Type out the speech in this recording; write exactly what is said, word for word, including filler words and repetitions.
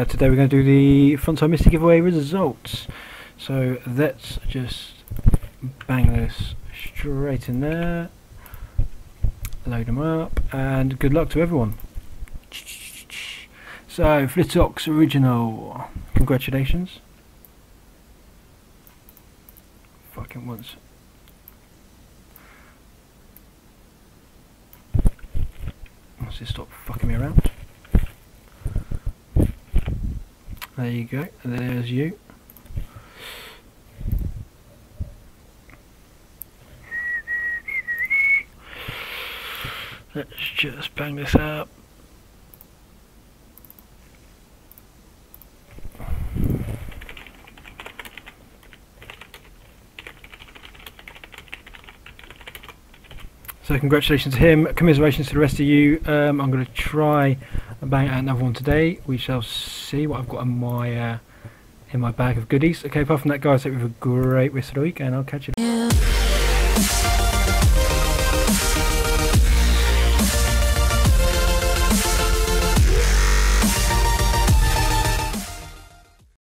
Uh, today we're going to do the Frontside Misty giveaway results. So let's just bang this straight in there, load them up, and good luck to everyone. So Flitox Original, congratulations. Fucking once. Let's just stop fucking me around. There you go, there's you. Let's just bang this up. So congratulations to him, commiserations to the rest of you. Um, I'm going to try and bang out another one today. We shall see what I've got in my uh, in my bag of goodies. Okay, apart from that guys, I hope you have a great rest of the week and I'll catch you.